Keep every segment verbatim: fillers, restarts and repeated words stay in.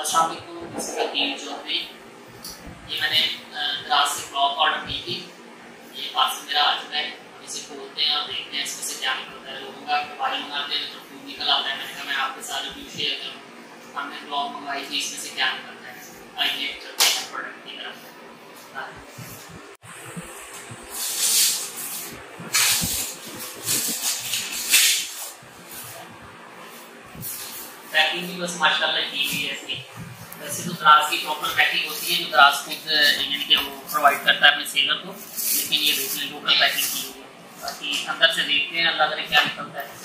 अस्सलाम वालेकुम। इसका टीम जो है ये मैंने दराज से ब्लॉक ऑर्डर की थी। ये पार्सल मेरा आ चुका है। इसे खोलते हैं और देखते हैं इसमें से क्या निकलता है। लोगों का मोबाइल मंगाते हैं तो फूड निकल आता है। मैंने कहा मैं आपके साथ रिव्यू शेयर करूँ। हमने ब्लॉक मंगवाई थी, इसमें से क्या निकलता है। आइए चलते हैं प्रोडक्ट की तरफ। पैकिंग भी बस माशाल्लाह की हुई है इसकी। वैसे तो दराज की प्रॉपर पैकिंग होती है जो दराज खुद यानी कि वो प्रोवाइड करता है अपने सेलर को, लेकिन ये दूसरी लोकल पैकिंग की हुई है। बाकी अंदर से देखते हैं अल्लाह करे क्या निकलता है।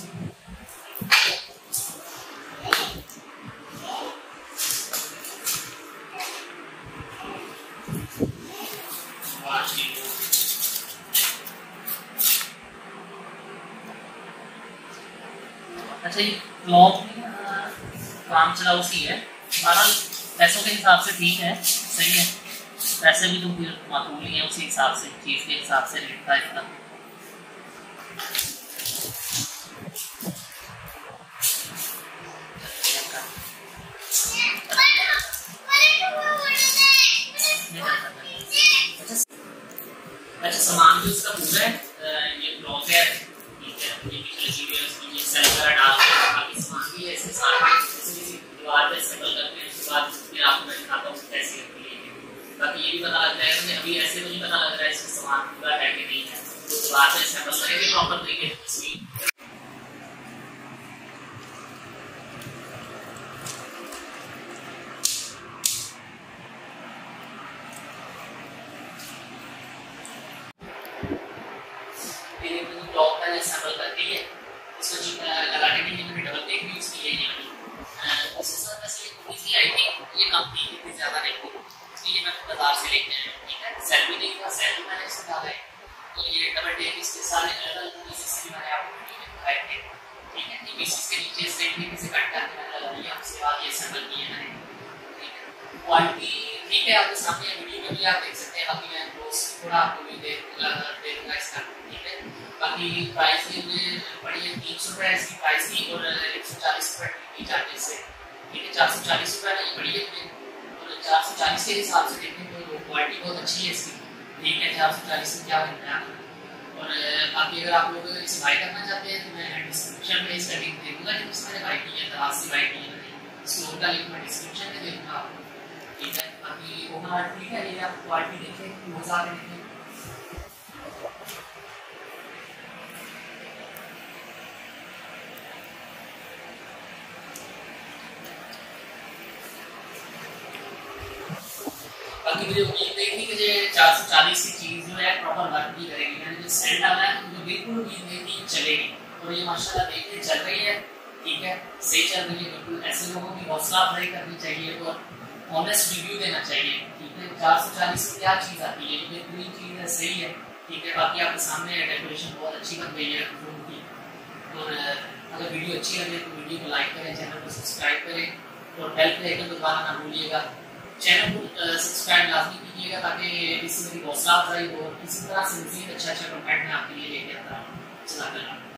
अच्छा ये ब्लॉक काम चला उसी है। बहरहाल पैसों के हिसाब से ठीक है, सही है। पैसे भी तो फिर माकूल ही है, उसी हिसाब से चीज़ के हिसाब से रेट था इसका। अच्छा सामान भी उसका पूरा है। ये ब्लॉक है, ठीक है। ये पिछले वीडियोस में ये सेल वगैरह डाल के बाकी सामान भी है इसके साथ। दीवार पे सेटल करते हैं, उसके बाद फिर आपको मैं दिखाता हूँ कैसे करती है। बाकी ये भी पता लगता है कि अभी ऐसे तो नहीं पता लग रहा है इसमें सामान पूरा है कि नहीं है। तो दीवार पे सेटल करेंगे प्रॉपर तरीके से। ब्लॉक मैंने सैंपल करके है इसको लगाने के लिए मैंने डबल टेप भी यूज की है। उसके साथ वैसे ये थोड़ी सी आई थी, ये कम थी, इतनी ज़्यादा नहीं थी, इसलिए मैं बाजार से लेके आया। ठीक है, सेल भी नहीं था, सेल भी मैंने इसमें डाला है। तो ये डबल टेप इसके सारे अलग अलग पीसेस भी मैंने आपको वीडियो में दिखाए थे। ठीक है, ये पीसेस के नीचे से नीचे से कट करके मैंने लगा दिया। उसके बाद ये सैंपल किए मैंने। ठीक है, क्वालिटी ठीक है, आपके सामने वीडियो में भी आप देख सकते हैं। बाकी मैं क्लोज थोड़ा आपको भी दे दे दूँगा इसका। ठीक है, बाकी प्राइस भी मुझे पड़ी है तीन सौ रुपये इसकी प्राइस थी और एक सौ चालीस रुपये डिलीवरी चार्जेस से। ठीक है, चार सौ चालीस रुपये नहीं पड़ी है मुझे। और चार सौ चालीस के हिसाब से देखें तो क्वालिटी बहुत अच्छी है इसकी। ठीक है, चार सौ चालीस में क्या मिलता है। और बाकी अगर आप लोग इसे बाई करना चाहते हैं तो मैं डिस्क्रिप्शन में इसका लिंक दे दूँगा। जिस मैंने बाई की है, दराज से बाई की है मैंने, स्टोर का लिंक मैं डिस्क्रिप्शन में दे दूँगा आपको। ठीक है, बाकी ओवरऑल ठीक है। ये आप क्वालिटी देखें, मज़ा देखें। बाकी मुझे उम्मीद नहीं थी कि ये चार सौ चालीस की चीज़ जो है प्रॉपर वर्क भी करेगी। मैंने जो सेंड डाला है मुझे बिल्कुल उम्मीद नहीं थी चलेगी, और ये माशाल्लाह देखते चल रही है। ठीक है, सही चल रही है बिल्कुल। ऐसे लोगों की हौसला अफजाई करनी चाहिए और ऑनेस्ट रिव्यू देना चाहिए। ठीक है, चार सौ चालीस में क्या चीज़ आती है, ये बेहतरीन चीज़ है, सही है। ठीक है, बाकी आपके सामने डेकोरेशन बहुत अच्छी बन गई है रूम की। और अगर वीडियो अच्छी लगे तो वीडियो को लाइक करें, चैनल को सब्सक्राइब करें और बेल के आइकन को दबाना ना भूलिएगा। चैनल को सब्सक्राइब लाजमी कीजिएगा ताकि इससे मेरी हौसला अफजाई हो। इसी तरह से मज़ीद अच्छा अच्छा कंटेंट मैं आपके लिए लेके आता हूँ।